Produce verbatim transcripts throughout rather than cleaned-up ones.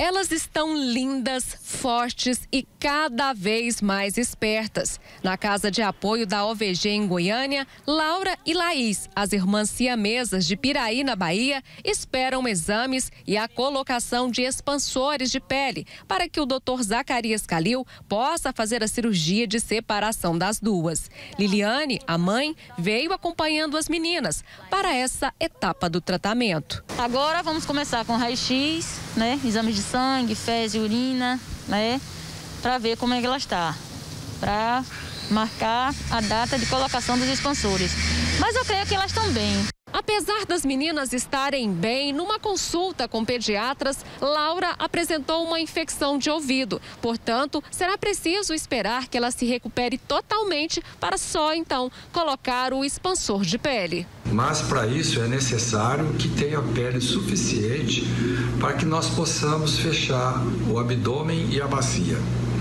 Elas estão lindas, fortes e cada vez mais espertas. Na casa de apoio da O V G em Goiânia, Laura e Laís, as irmãs siamesas de Piraí, na Bahia, esperam exames e a colocação de expansores de pele para que o doutor Zacarias Calil possa fazer a cirurgia de separação das duas. Liliane, a mãe, veio acompanhando as meninas para essa etapa do tratamento. Agora vamos começar com raio-x, né? Exames de sangue, fezes e urina, né? Para ver como é que ela está, para marcar a data de colocação dos expansores. Mas eu creio que elas estão bem. Apesar das meninas estarem bem, numa consulta com pediatras, Laura apresentou uma infecção de ouvido. Portanto, será preciso esperar que ela se recupere totalmente para só então colocar o expansor de pele. Mas para isso é necessário que tenha pele suficiente para que nós possamos fechar o abdômen e a bacia.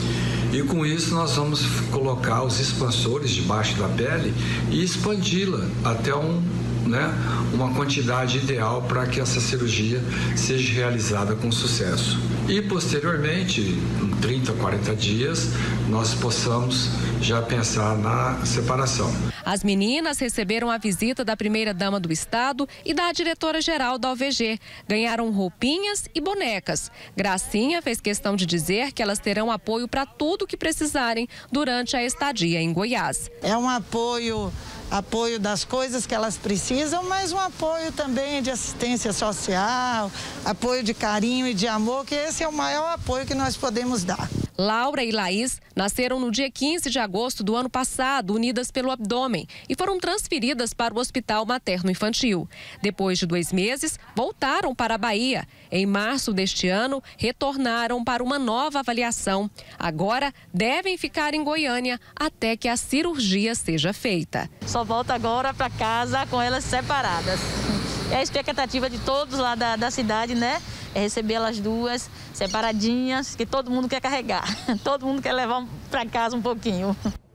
E com isso nós vamos colocar os expansores debaixo da pele e expandi-la até um, né, uma quantidade ideal para que essa cirurgia seja realizada com sucesso. E posteriormente, em trinta, quarenta dias, nós possamos já pensar na separação. As meninas receberam a visita da primeira-dama do estado e da diretora-geral da O V G. Ganharam roupinhas e bonecas. Gracinha fez questão de dizer que elas terão apoio para tudo que precisarem durante a estadia em Goiás. É um apoio, apoio das coisas que elas precisam, mas um apoio também de assistência social, apoio de carinho e de amor, que esse é o maior apoio que nós podemos dar. Laura e Laís nasceram no dia quinze de agosto do ano passado, unidas pelo abdômen, e foram transferidas para o Hospital Materno-Infantil. Depois de dois meses, voltaram para a Bahia. Em março deste ano, retornaram para uma nova avaliação. Agora, devem ficar em Goiânia até que a cirurgia seja feita. Só volta agora para casa com elas separadas. É a expectativa de todos lá da, da cidade, né? É receber elas duas separadinhas, que todo mundo quer carregar. Todo mundo quer levar para casa um pouquinho.